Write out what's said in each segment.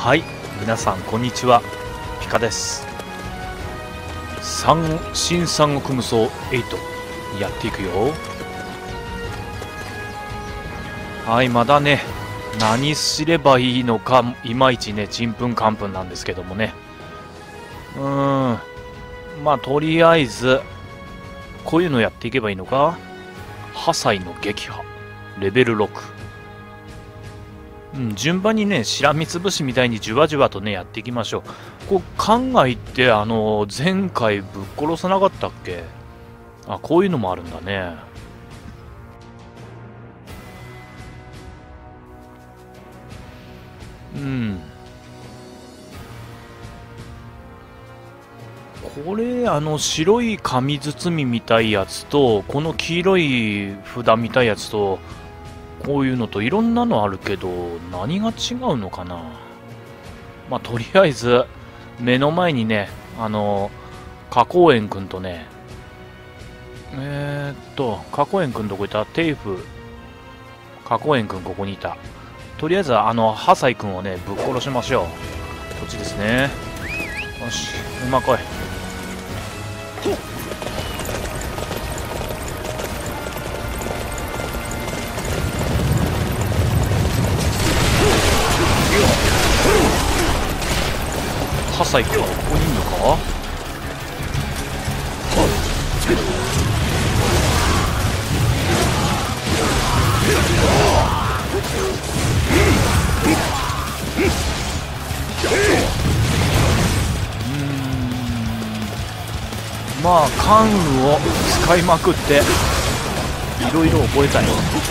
はい、皆さんこんにちは、ピカです。新三国無双8やっていくよ。はい、まだね、何すればいいのかいまいちね、ちんぷんかんぷんなんですけどもね。まあとりあえずこういうのやっていけばいいのか。破砕の撃破レベル6。順番にね、しらみつぶしみたいにじわじわとねやっていきましょう。こう考えて前回ぶっ殺さなかったっけ。あ、こういうのもあるんだね。これ白い紙包みみたいやつとこの黄色い札みたいやつとこういうのといろんなのあるけど何が違うのかな。まあとりあえず目の前にね花公園くんとね花公園くんどこいた。テイフ花公園くんここにいた。とりあえず破砕くんをねぶっ殺しましょう。こっちですね。よし、うまこい。破砕くんはここにいるのか。まあ関羽を使いまくっていろいろ覚えたい。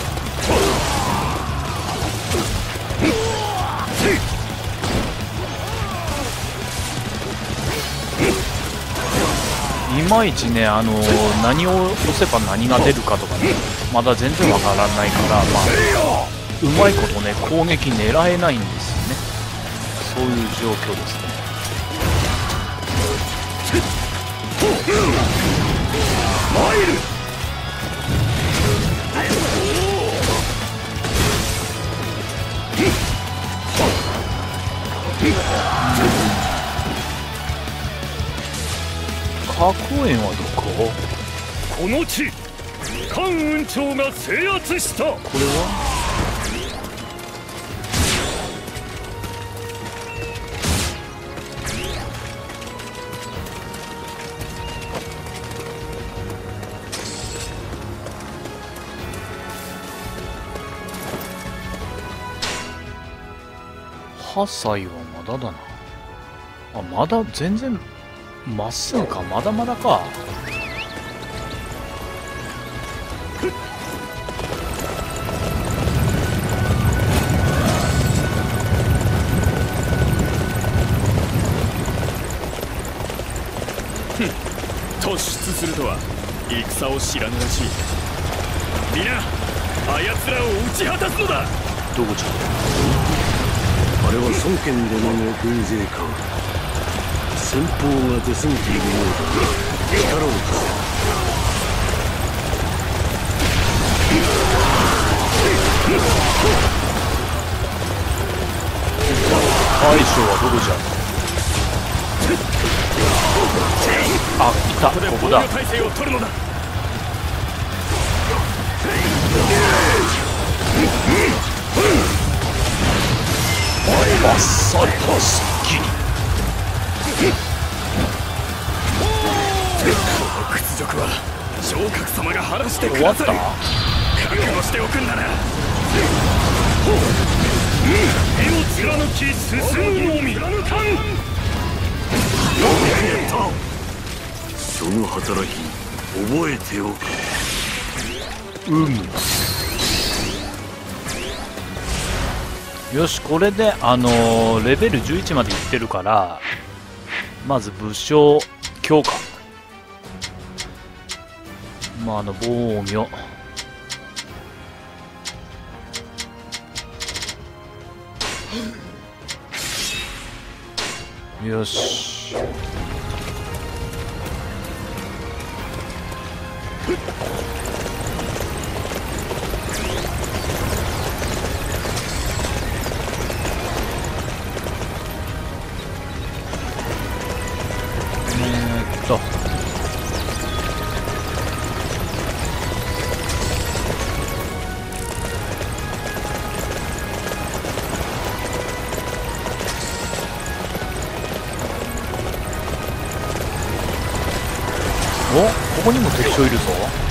いまいちね何を押せば何が出るかとかねまだ全然わからないから、まあうまいことね攻撃狙えないんですよね。そういう状況ですね。花公園はどこ。 この地関雲長が制圧した。これは破砕はまだだな。あ、まだ全然まっすぐか。まだまだか。 突出するとは戦を知らぬらしい。皆あやつらを打ち果たすのだ。 どこじゃ。 あれは孫権殿の軍勢か。先方が出過ぎているようだ。力を貸せ。 大将はどこじゃ。あ、いた。ここだ。 体勢を取るのだ。 バッサリとすっきり。 この屈辱は昇格様が晴らしてく終わった。 ださい。覚悟しておくんだな。手を貫き進むのみ。 その働き覚えておく。 よし、これでレベル11までいってるからまず武将強化。まあ防御よし。 こにも敵将いるぞ。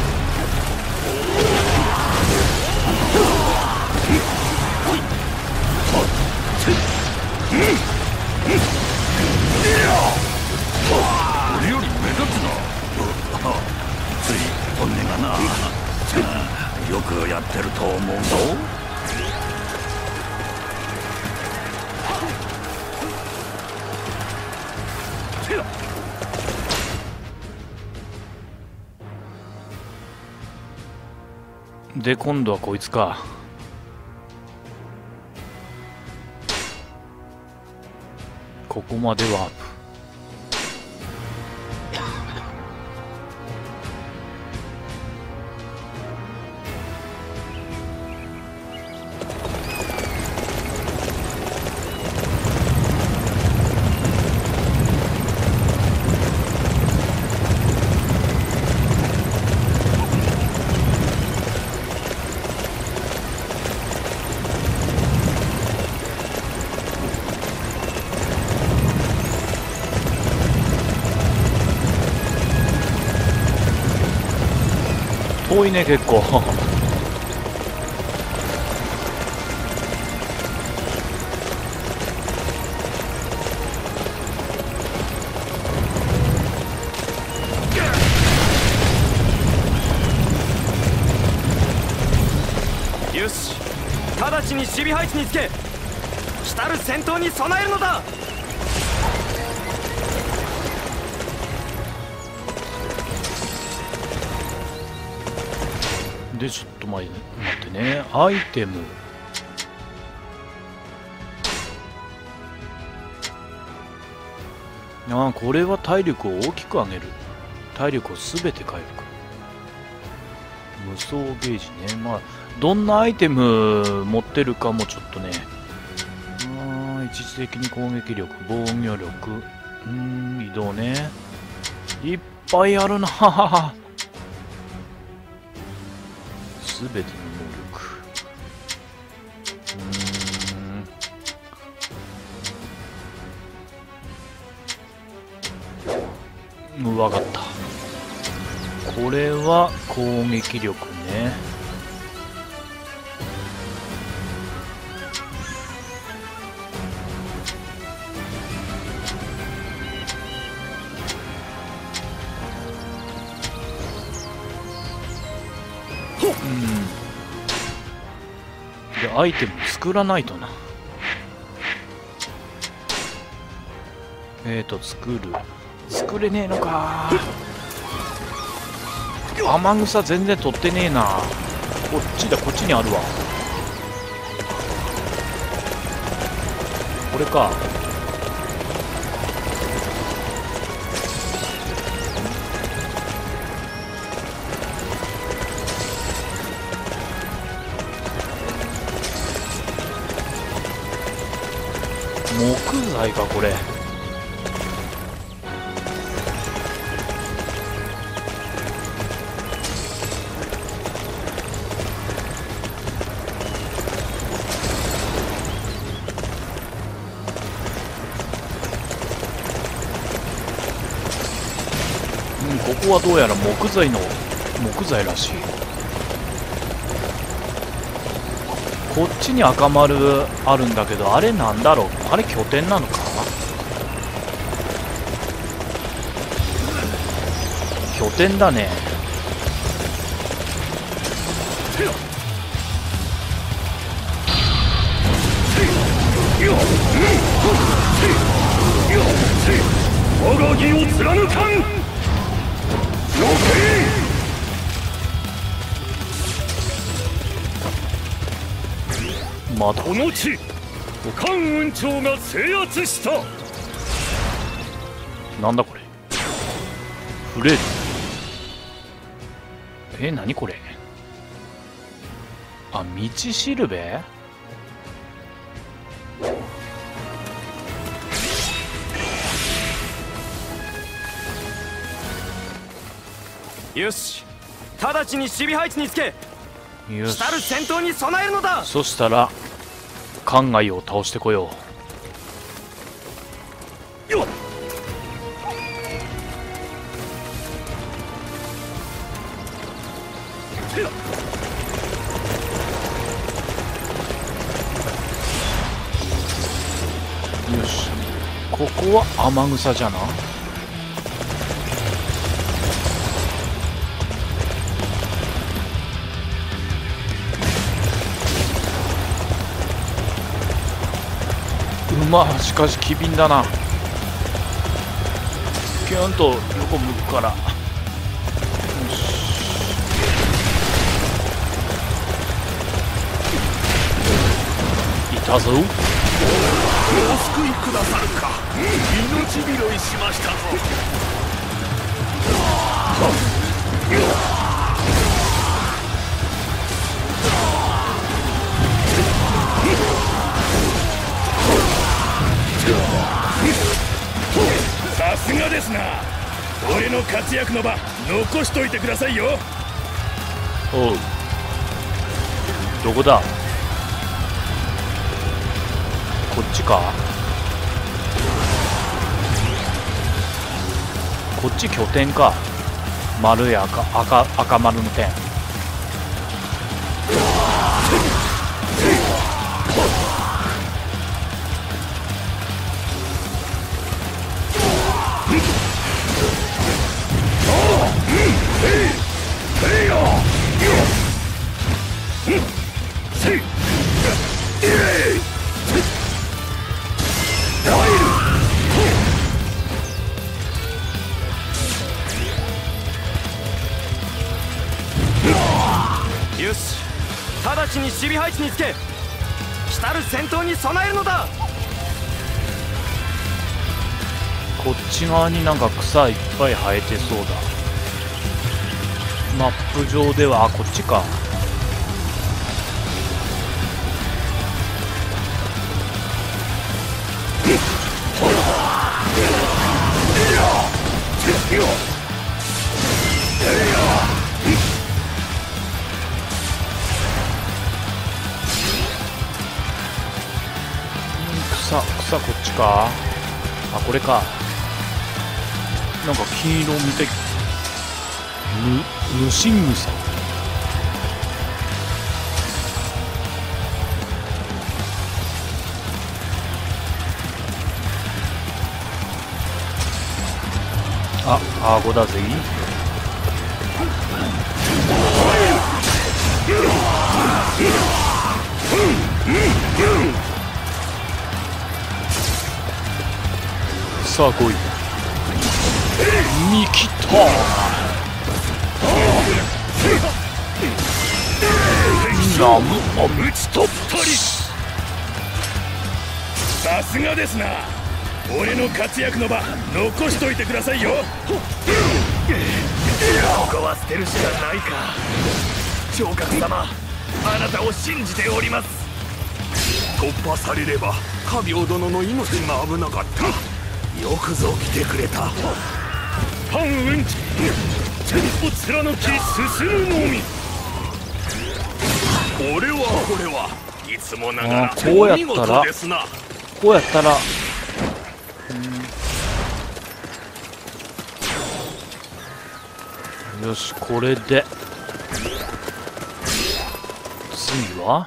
俺より目立つな。つい本音がな。よくやってると思うぞ。 で今度はこいつか。ここまでワープ。遠いね結構。 よし、直ちに守備配置につけ、来たる戦闘に備えるのだ。 でちょっと待ってね。アイテムこれは体力を大きく上げる。体力を全て回復。無双ゲージね。まあどんなアイテム持ってるかもちょっとね。一時的に攻撃力、防御力、移動ね。いっぱいあるな。すべての能力。わかった。これは攻撃力ね。でアイテム作らないとな。作れねえのか。雨草全然取ってねえな。こっちだ、こっちにあるわ。これか。木材かこれ。ここはどうやら木材らしい。こっちに赤丸あるんだけど、あれなんだろう。あれ拠点なのか。拠点だね。 我が義を貫かん。 まだこの地、関雲長が制圧した。 なんだこれ。フレーズ。何これ。あ、道しるべ。 よし、直ちに守備配置につけ、 よし。 来たる戦闘に備えるのだ。 そしたら関外を倒してこよう。 よし、ここは天草じゃな。しかし機敏だな。キュンと横向くから。よし、いたぞ。 お救いくださるか。命拾いしましたぞ。さすがですな。俺の活躍の場残しといてくださいよ。 おう、どこだ。こっちか。こっち拠点か。丸い赤丸の点。 よし、直ちに守備配置につけ、来たる戦闘に備えるのだ。 こっち側になんか草いっぱい生えてそうだ。マップ上では、こっちか。草こっちか。あ、これか。なんか黄色見て、ムシングサ。あ、アーゴだぜ。さあ来い。見切った。ナムアム打ち取ったり。さすがですな。俺の活躍の場残しといてくださいよ。ここは捨てるしかないか。長官様、あなたを信じております。突破されれば家業殿の命が危なかった。よくぞ来てくれた。関雲地、天を貫き進むのみ。これはいつもながらこうやったらですな。 こうやったら、よし、これで次は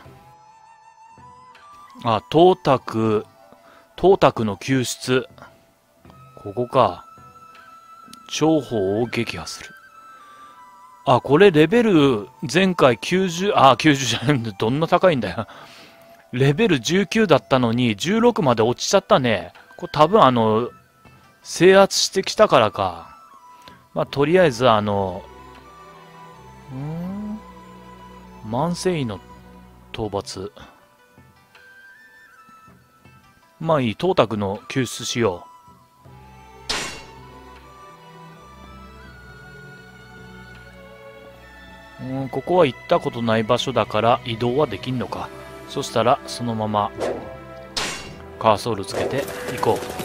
東卓の救出。ここか。長砲を撃破する。あ、これレベル前回90、90じゃないんだ。どんな高いんだよ。レベル19だったのに16まで落ちちゃったね。これ多分制圧してきたからか。まあ、とりあえず万世医の討伐。まあいい、東卓の救出しよう。ここは行ったことない場所だから移動はできんのか。そしたらそのままカーソールつけて行こう。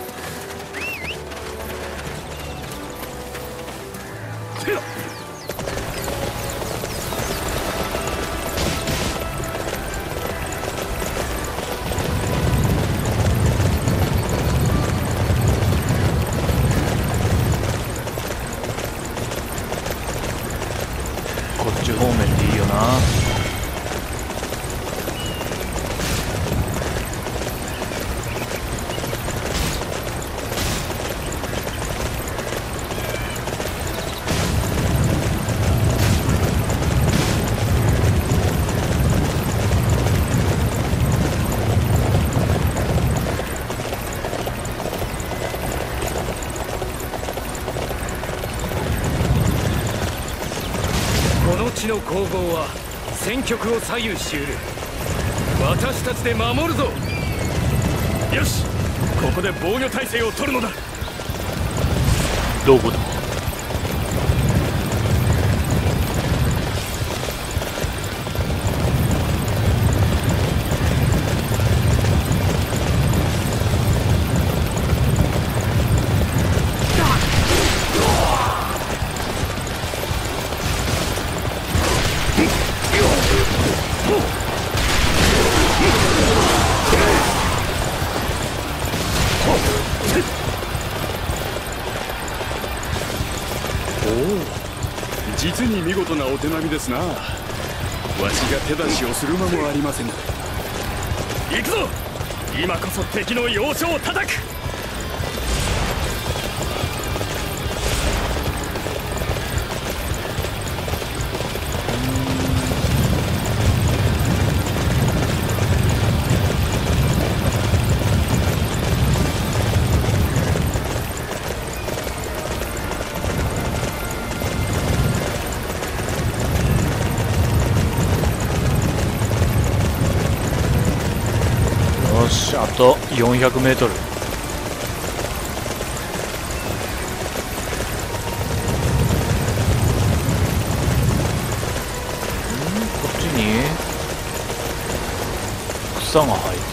こっち方面でいいよな。 攻防は戦局を左右しうる。私たちで守るぞ。よし、ここで防御態勢を取るのだ。 どこだ。 実に見事なお手並みですな。わしが手出しをする間もありません。行くぞ、今こそ敵の要所を叩く。 よし、あと400メートル。こっちに草が生えてる。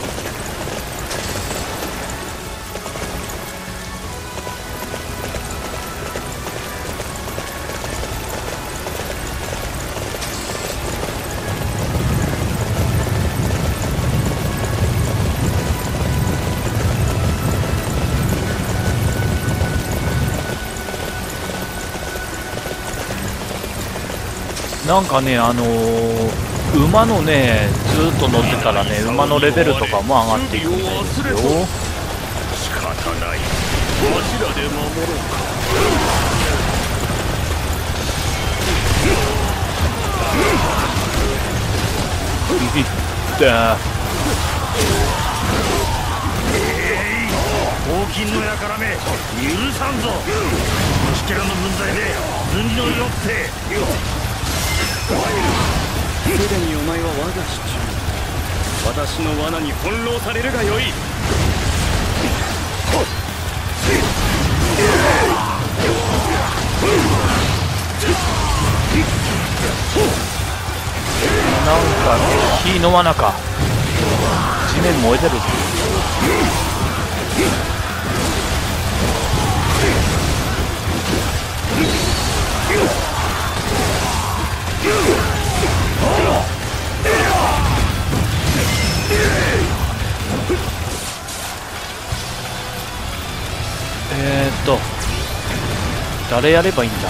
なんかね、馬のね、ずっと乗ってたらね、馬のレベルとかも上がっていくみたいですよ。 仕方ない、わしらで守ろうか。 いった黄金の輩め、許さんぞ。虫けらの分際で軍事の色ってすでにお前は我が手中。私の罠に翻弄されるがよい。 なんか火の罠か。地面燃えてるぞ。誰やればいいんだ。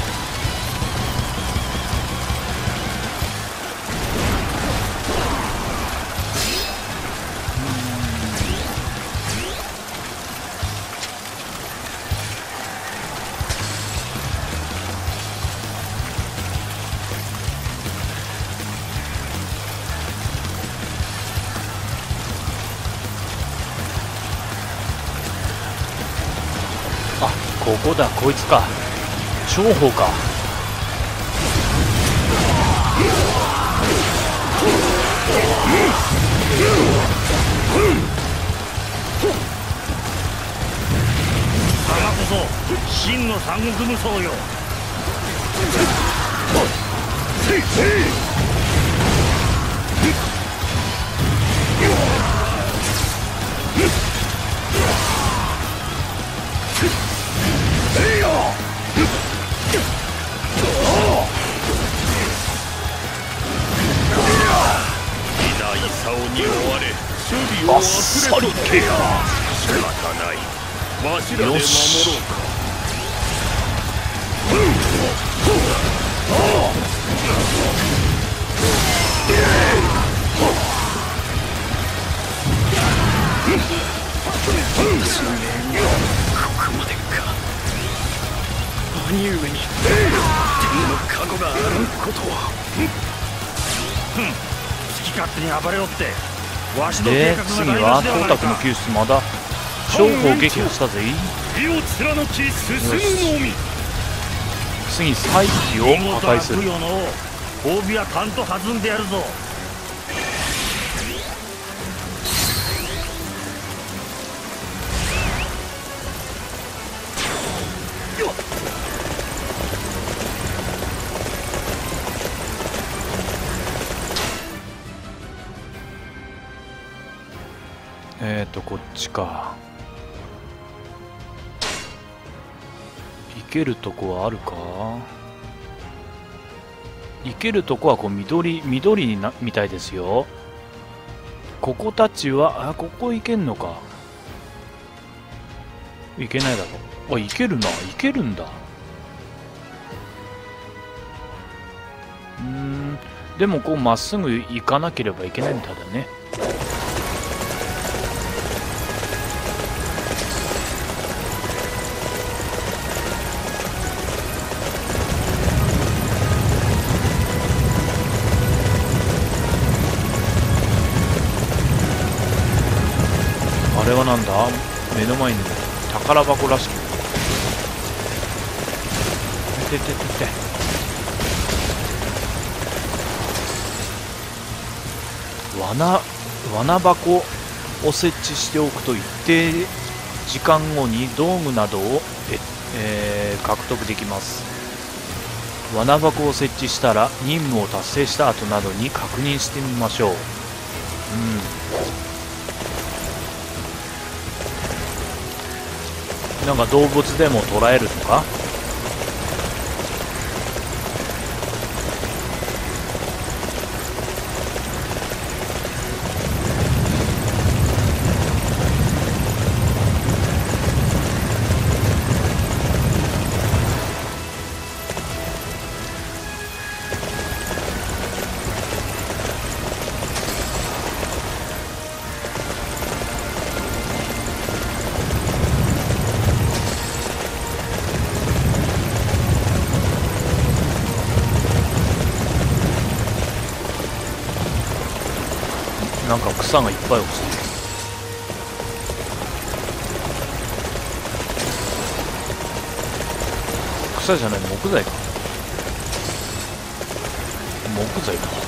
あ、ここだ、こいつか。長砲か。 様こそ真の三国無双よ。 あっさりけや。 仕方ない、わしらで守ろうか。私の命令はここまでか。兄上に天の加護があらんことは。好き勝手に暴れおってわしの計で、 画次が台無しではないは東卓のか。 救出まだ長砲撃破したぜ。 火を貫き進むのみ。 次再起を破壊する。 見事悪よの褒美はたんと弾んでやるぞ。 こっちか。行けるとこはあるか。行けるとこはこう緑になみたいですよ。ここたちはここ行けんのか。行けないだろ。あ、行けるな。行けるんだ。でもこうまっすぐ行かなければいけないみたいだね。あれはなんだ。目の前に宝箱らしき。ててててて。罠箱を設置しておくと一定時間後に道具などを、獲得できます。罠箱を設置したら任務を達成した後などに確認してみましょう。なんか動物でも捕らえるとか。なんか草がいっぱい落ちてる。草じゃない、木材か。木材か。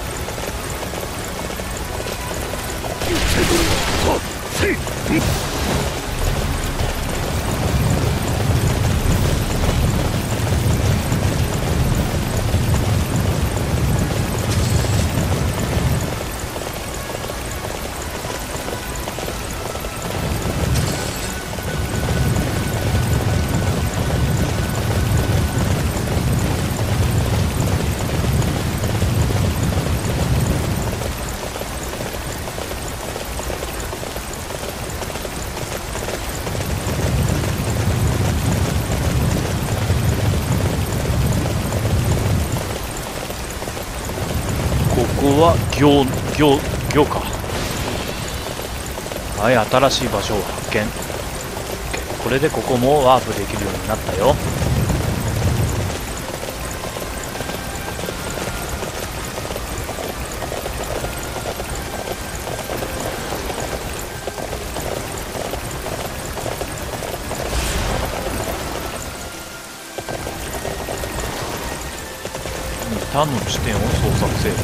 ここは行か。はい、新しい場所を発見。これでここもワープできるようになったよ。他の地点を捜索せよ。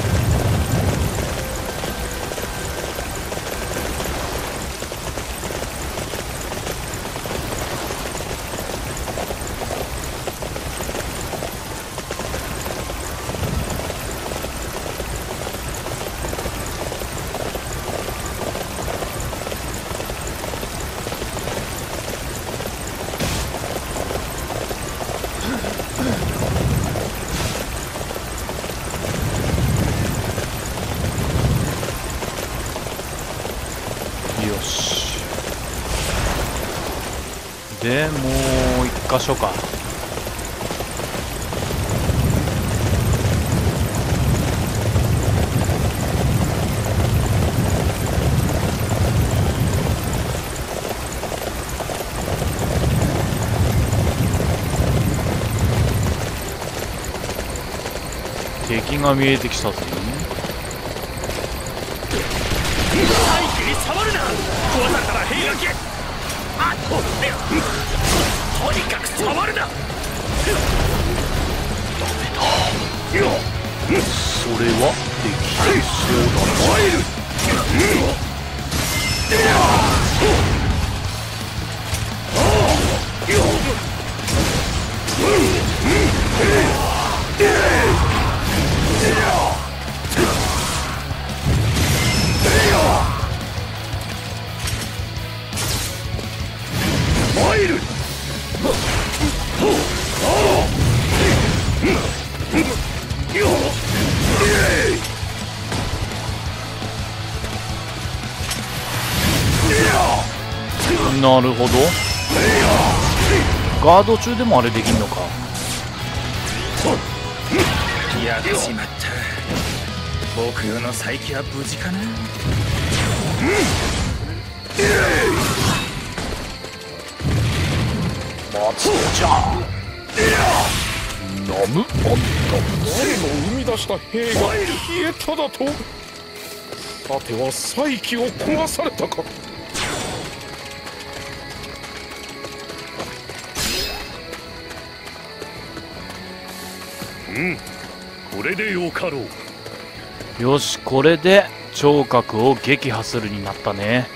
よし。でもう一箇所か。敵が見えてきたぞ。 大気に触るな。壊されたら兵がけ。とにかく触るな。 ダメだ。 れはできそうだな。なるほど。ガード中でもあれできんのか。 やっちまった。僕の再起は無事かな。 松ちゃんナムあんた我の生み出した兵が消えただと。さては再起を壊されたか。 これでよかろう。 よし、これで聴覚を撃破するになったね。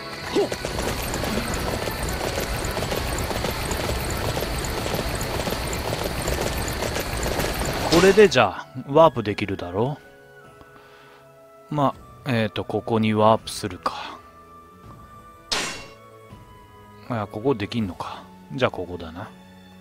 これでじゃあワープできるだろう。まあここにワープするか。ここできんのか。じゃあここだな。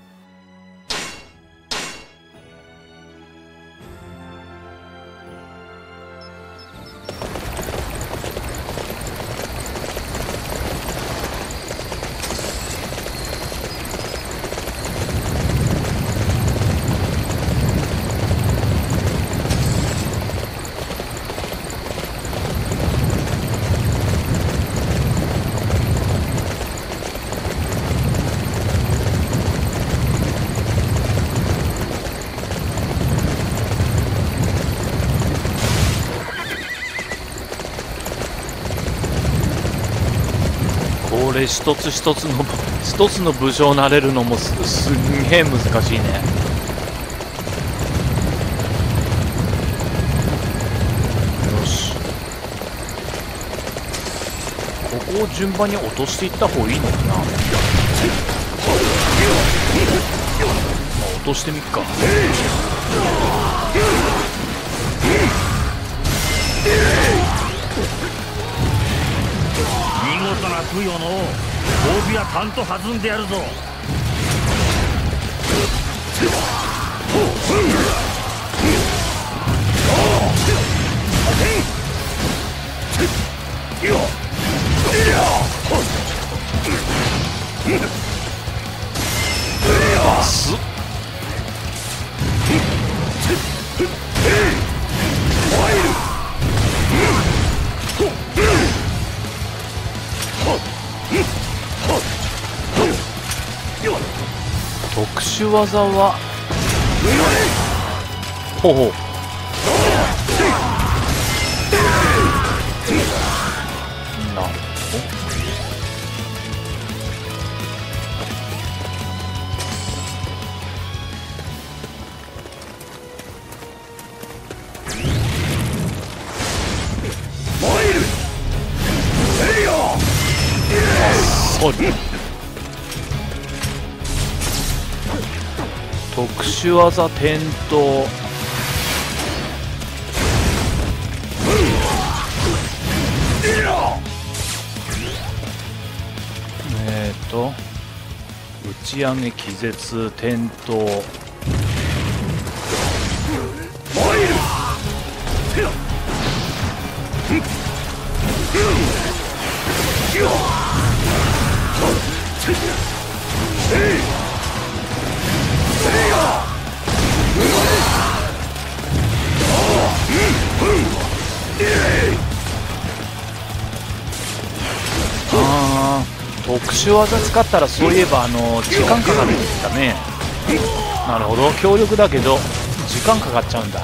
これ一つ一つの武将になれるのもすんげえ難しいね。よし、ここを順番に落としていった方がいいのかな。まあ落としてみっか。 見事な供養の褒美はパンと弾んでやるぞ。 バス特殊技はほうほう。なるほど。特殊技転倒。打ち上げ気絶転倒。特殊技使ったらそういえば時間かかるんだね。なるほど、強力だけど時間かかっちゃうんだ。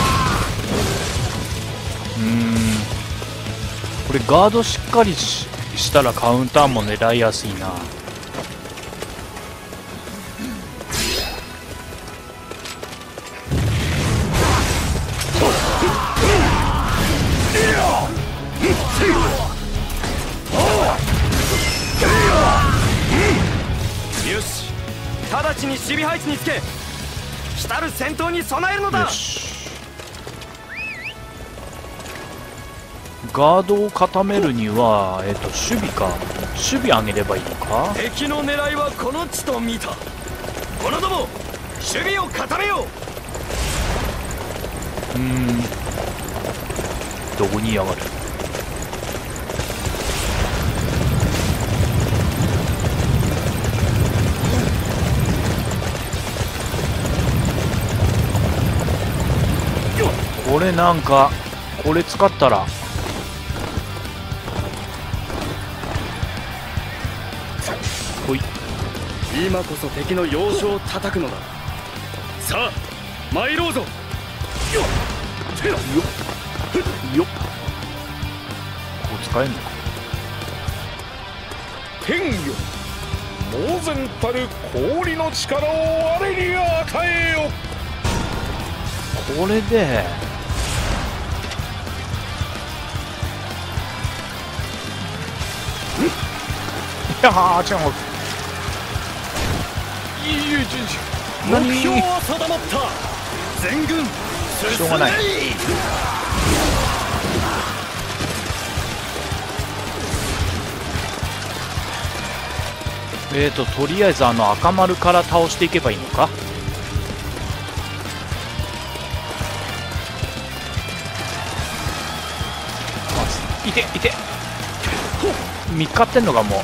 これガードしっかりししたらカウンターも狙いやすいな。 よし、直ちに守備配置につけ、来たる戦闘に備えるのだ。 よし、ガードを固めるには守備か。守備上げればいいのか。 敵の狙いはこの地と見た。者ども、守備を固めよう。 どこにやがる。これなんかこれ使ったらほい。 今こそ敵の要所を叩くのだ。さあ参ろうぞ。 よっ、こう使えんのか。 天よ、猛然たる氷の力を我に与えよ。 これでいやー違う。何目標は定まった。全軍しょうがない。とりあえず赤丸から倒していけばいいのか。いていて、見っかってんのがもう。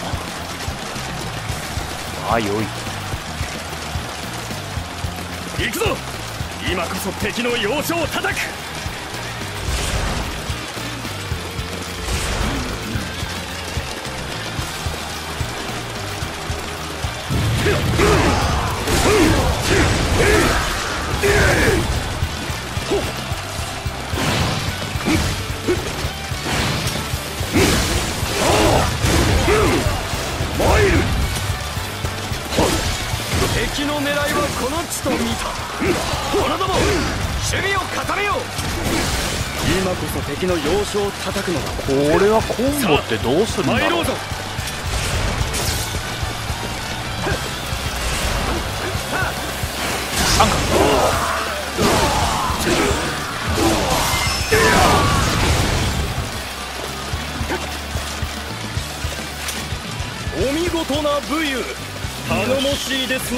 ああ、よい。 行くぞ。今こそ敵の要所を叩く。敵の狙いはこの地と見た。者ども、守備を固めよう。今こそ敵の要所を叩くのだ。 これはコンボってどうするんだろう。 参ろうぞ。 三角。 お見事な武勇、頼もしいですな。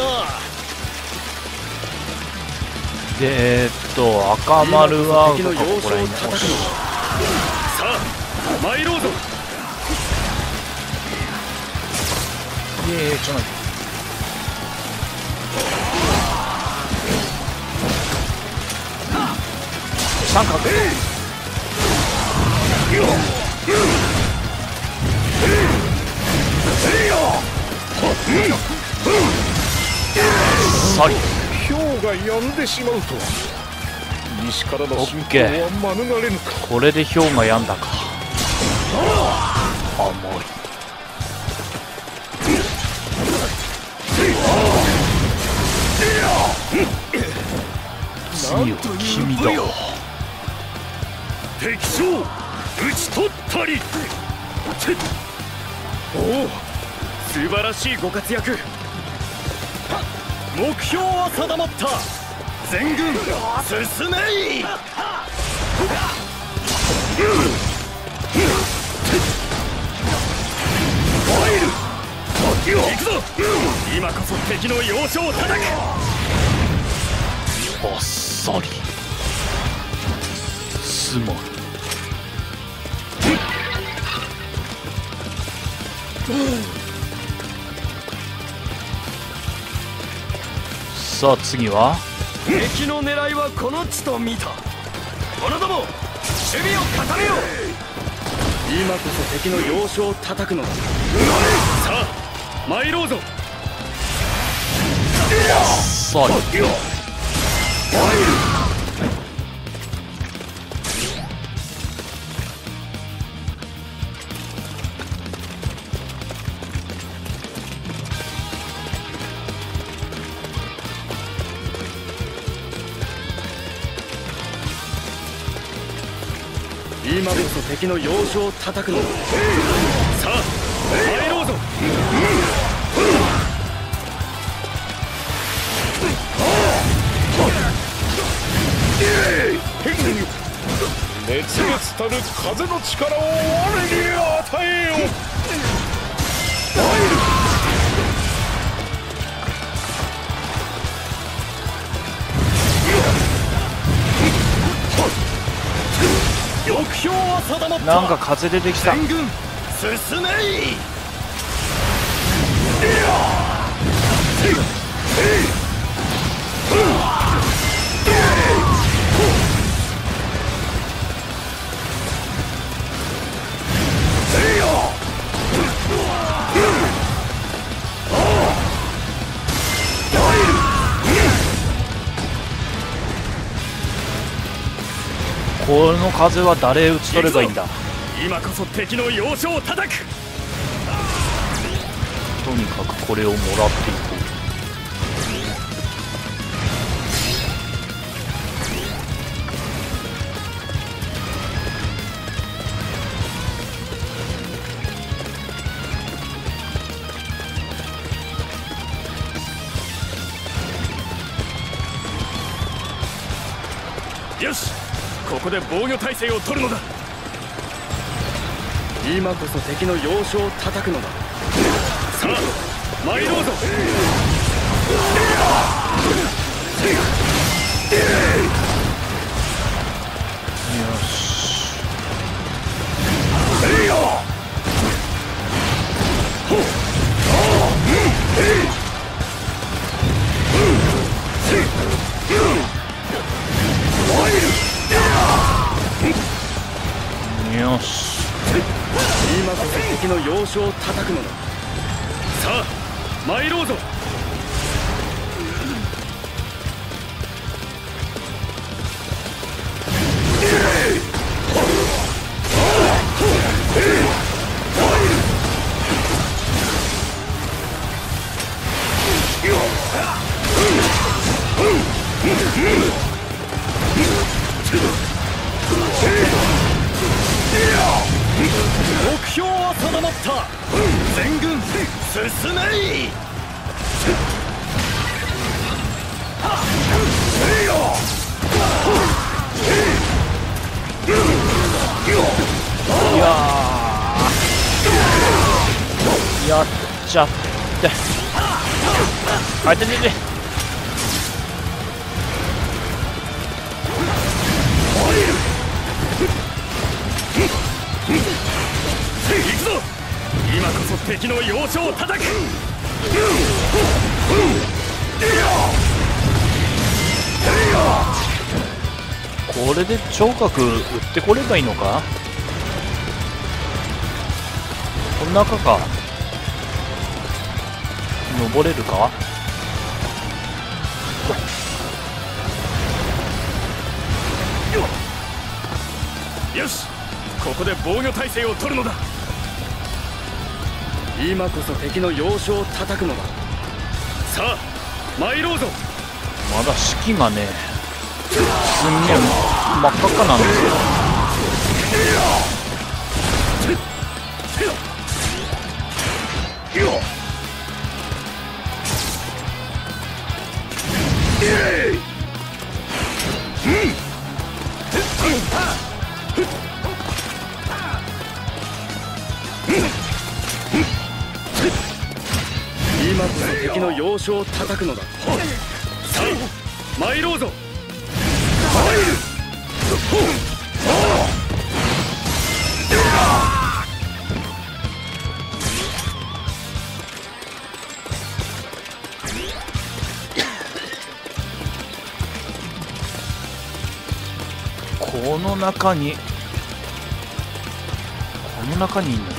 で赤丸は敵の要所をここら辺に叩くのだ。さあ参ろうぞ。 ちょっと待って。三角。サリ。 氷が止んでしまうとは、西からの侵攻は免れぬか。 これで氷が止んだか。甘い。次は君だ。 敵将討ち取ったり。おお、素晴らしいご活躍。目標は定まった。全軍進めい。行くぞ。今こそ敵の要所を叩く。 あっさり。すまん。さあ次は敵の狙いはこの地と見た。者ども、守備を固めよう。今こそ敵の要所を叩くのだ。さあ参ろうぞ。 さあ今こそ敵の要所を叩くのだ。さあ参ろうぞ。 熱烈たる風の力を我に与えよ。 目標は定まった。 なんか風出てきた。 全軍進めい。 この風は誰打ち取ればいいんだ。 今こそ敵の要所を叩く。 とにかくこれをもらっていこう。よし、ここで防御態勢を取るのだ。 今こそ敵の要所を叩くのだ。さあ参ろうぞ。 よし。よし。 今こそ敵の要所を叩くのだ。さあ参ろうぞ。 目標は定まった。全軍進めい。 いやー、やっちゃって。あいててて。 行くぞ。今こそ敵の要所を叩く。 これで聴覚打ってこればいいのか。この中か。登れるか。 よし、ここで防御態勢を取るのだ。 今こそ敵の要所を叩くのだ。さあ参ろうぞ。 まだ式がね、すんげえ真っ赤っかなんですよ。 今こそ敵の要所を叩くのだ。さあ参ろうぞ。 この中にいんのか。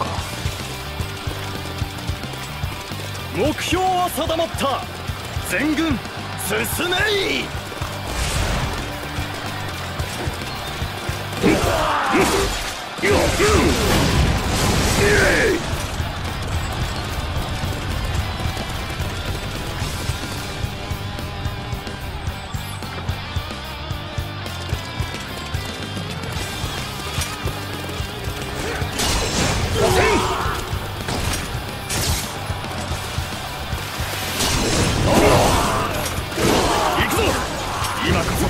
目標は定まった。全軍進めい。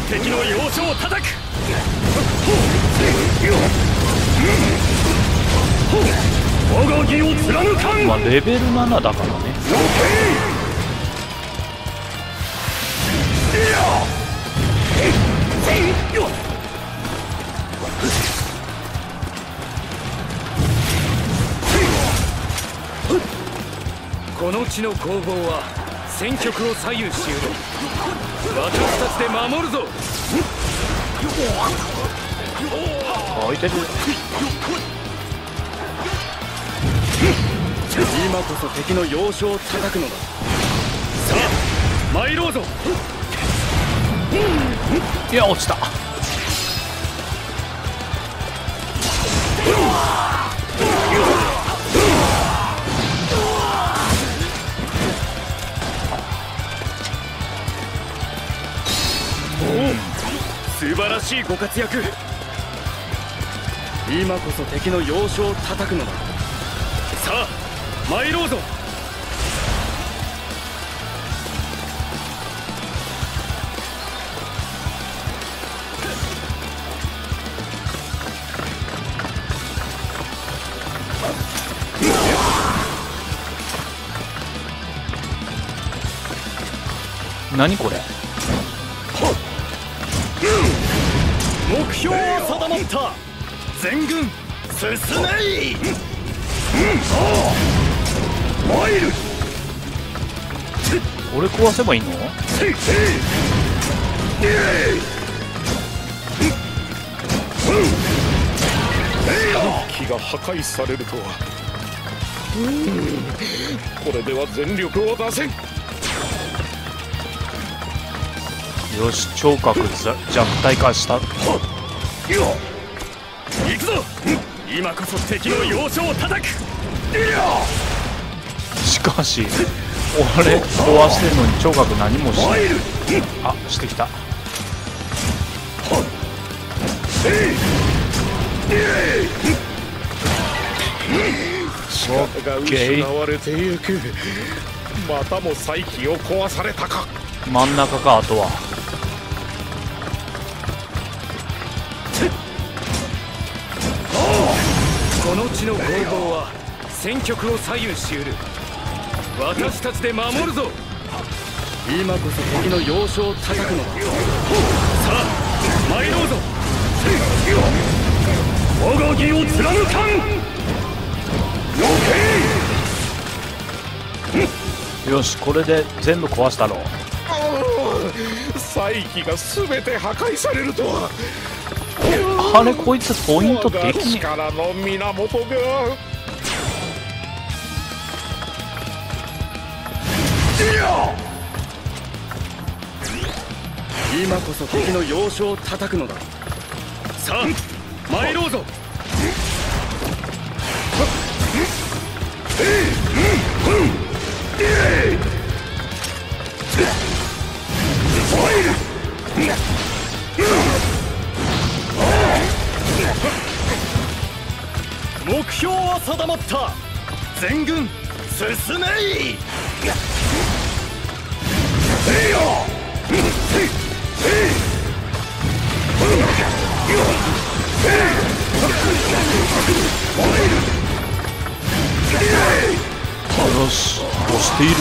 敵の要所を叩く。我が義を貫かん。 まあレベル7だからね。 この地の攻防は戦局を左右しうる。私たちで守るぞ。 あ、いてる。 今こそ敵の要所を叩くのだ。さあ参ろうぞ。 いや、落ちた。 素晴らしいご活躍。今こそ敵の要所を叩くのだ。さあ参ろうぞ。 何これ。 目標は定まった。全軍進めい。参る。 俺壊せばいいの？ 気が破壊されるとは。これでは全力を出せん。 よし、聴覚弱体化した。 行くぞ。今こそ敵の要所を叩く。 しかし俺壊してるのに聴覚何もしない。あ、してきた。 力が失われてゆく。またも再起を壊されたか。 真ん中か。あとはこの地の攻防は戦局を左右しうる。私たちで守るぞ。今こそ敵の要所を叩くのだ。さあ参ろうぞ。我が義を貫かん。 よし、これで全部壊したろう。 再起が全て破壊されるとは。 あれ、こいつポイントできねえ。 力の源が。 今こそ敵の要所を叩くのだ。さあ参ろうぞ。目標は定まった。全軍進めい。 よし、押しているぞ。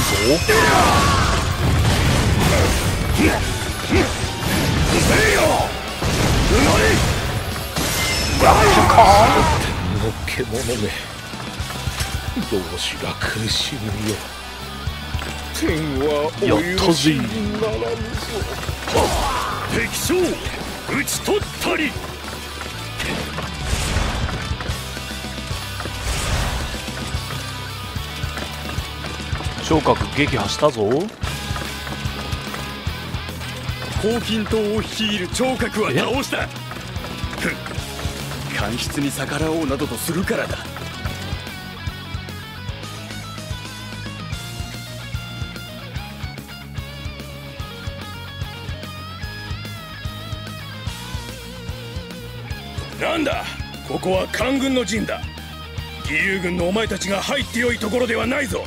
の獣め、同志が苦しむよ。天はお許しにならぬぞ。 敵将討ち取ったり。 聴覚撃破したぞ。 黄金塔を率いる聴覚は倒した。官室に逆らおうなどとするからだ。なんだ、ここは官軍の陣だ。義勇軍のお前たちが入ってよいところではないぞ。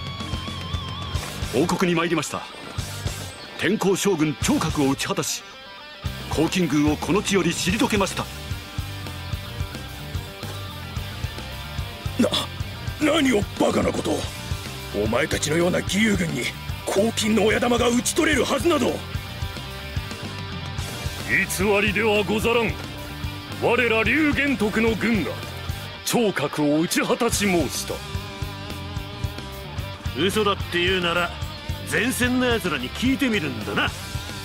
報告に参りました。天候将軍聴覚を討ち果たし、 黄巾軍をこの地より退けました。 何をバカなことを。お前たちのような義勇軍に黄巾の親玉が討ち取れるはずなど。 偽りではござらん。我ら龍玄徳の軍が聴覚を討ち果たし申した。 嘘だって言うなら前線の奴らに聞いてみるんだな。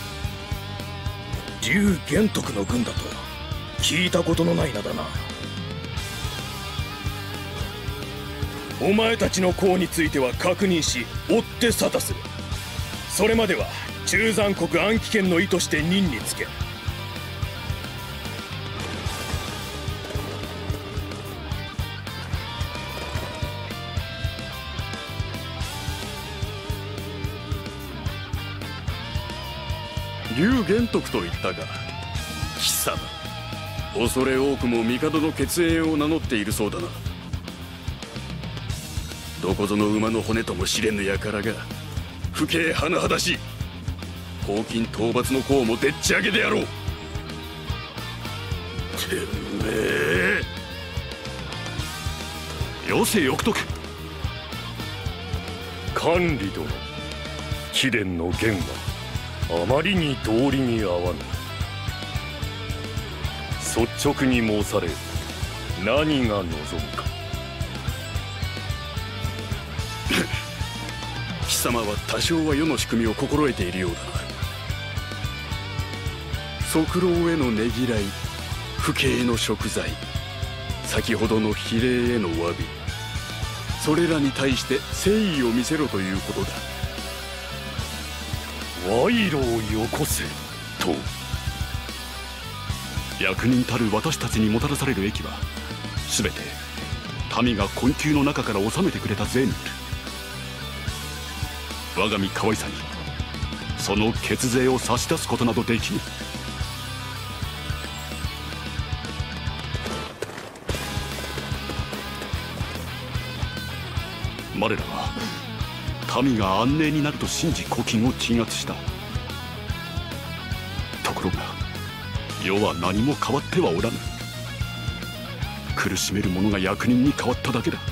龍玄徳の軍だと聞いたことのない名だな。お前たちの功については確認し追って沙汰する。それまでは中山国安徽県の意として任につけ。 龍玄徳と言ったが、貴様恐れ多くも帝の血縁を名乗っているそうだな。どこぞの馬の骨とも知れぬ輩が不敬甚だしい黄巾討伐の功もでっち上げであろう。てめえよせよくとく。 管理殿、貴殿の言はあまりに道理に合わぬ。率直に申され何が望むか。 貴様は多少は世の仕組みを心得ているようだな。足労へのねぎらい、父兄への贖罪、先ほどの非礼への詫び、それらに対して誠意を見せろということだ。 賄賂をよこせと。 役人たる私たちにもたらされる益は全て民が困窮の中から納めてくれた税による。我が身可愛さにその血税を差し出すことなどできぬ。我らは民が安寧になると信じ古今を鎮圧した。ところが世は何も変わってはおらぬ。苦しめる者が役人に変わっただけだ。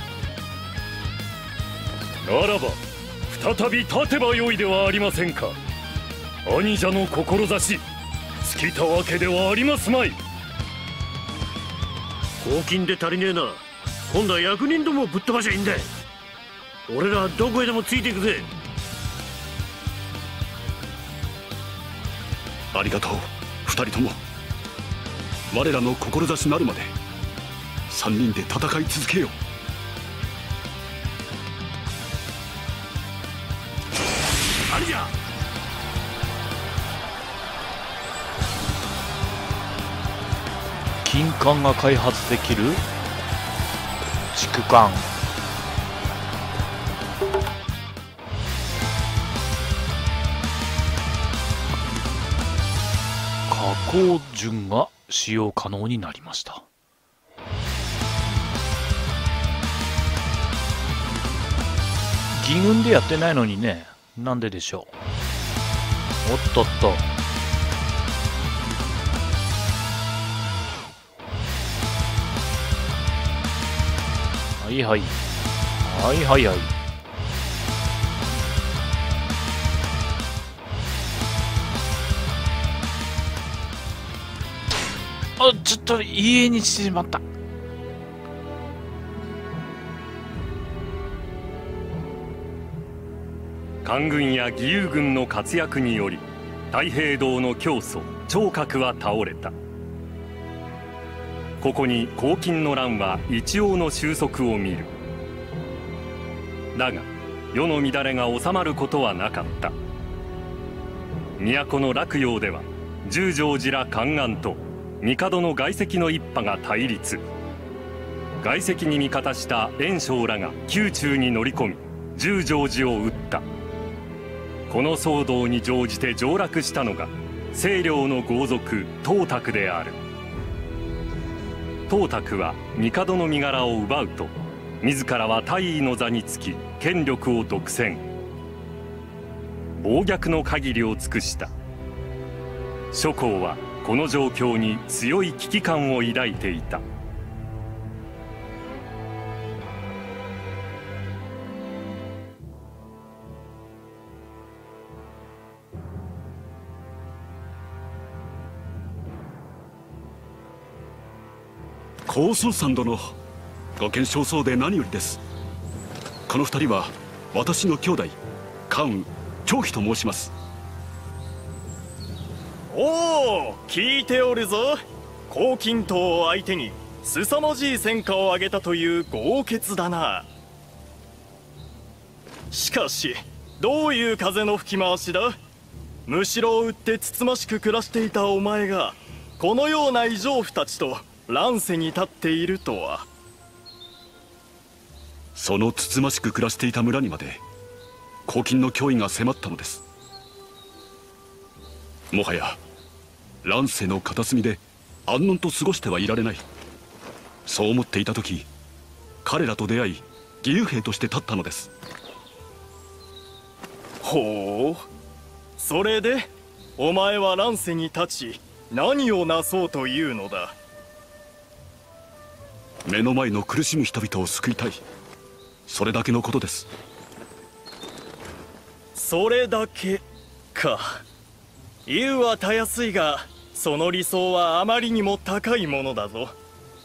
ならば再び立てばよいではありませんか。兄者の志尽きたわけではありますまい。 公金で足りねえな。今度は役人どもをぶっ飛ばしゃいいんだ。俺らはどこへでもついていくぜ。ありがとう二人とも。我らの志なるまで三人で戦い続けよう。あれじゃ。 金管が開発できる竹管。加工順が使用可能になりました。義軍でやってないのにね、なんででしょう。おっとっと。はいはい。はいはいはい。あ、ちょっと家にしてしまった。 官軍や義勇軍の活躍により太平道の教祖聴覚は倒れた。ここに黄巾の乱は一応の収束を見る。だが世の乱れが収まることはなかった。都の洛陽では十条寺ら宦官と帝の外戚の一派が対立。外戚に味方した袁紹らが宮中に乗り込み十条寺を撃った。この騒動に乗じて上洛したのが清涼の豪族董卓である。董卓は帝の身柄を奪うと自らは大位の座につき権力を独占。暴虐の限りを尽くした。諸侯はこの状況に強い危機感を抱いていた。 高孫さん殿、ご健勝そうで何よりです。この二人は私の兄弟関羽、張飛と申します。 おお、聞いておるぞ。黄金島を相手に凄まじい戦果を上げたという豪傑だな。しかしどういう風の吹き回しだ。むしろを売ってつつましく暮らしていたお前がこのような異常婦たちと乱世に立っているとは。 そのつつましく暮らしていた村にまで黄金の脅威が迫ったのです。もはや乱世の片隅で安穏と過ごしてはいられない、そう思っていた時、彼らと出会い義勇兵として立ったのです。 ほう、それでお前は乱世に立ち何をなそうというのだ。 目の前の苦しむ人々を救いたい、それだけのことです。 それだけか。言うはたやすいが、その理想はあまりにも高いものだぞ。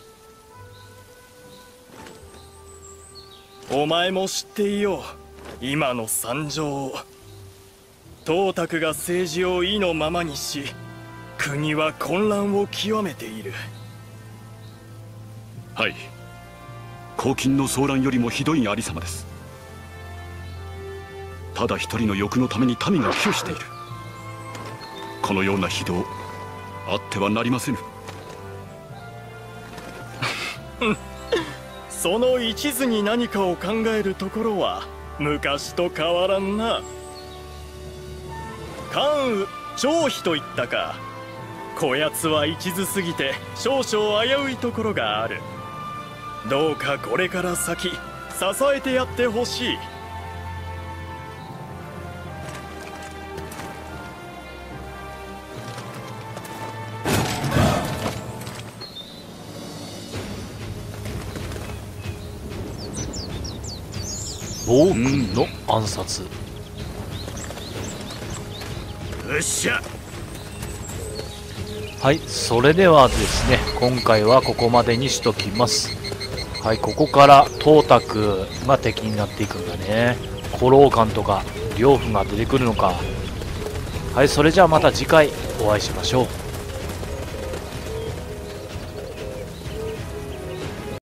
お前も知っていよう、今の惨状を。董卓が政治を意のままにし、国は混乱を極めている。 はい、黄金の騒乱よりもひどいありさまです。ただ一人の欲のために民が窮している。このような非道、あってはなりませぬ。 その一途に何かを考えるところは昔と変わらんな。関羽、張飛といったか。こやつは一途すぎて少々危ういところがある。どうかこれから先支えてやってほしい。 暴君の暗殺。 よっしゃ。 はい、それではですね、今回はここまでにしときます。はい、ここから董卓が敵になっていくんだね。古老館とか領父が出てくるのか。はい、それじゃあまた次回お会いしましょう。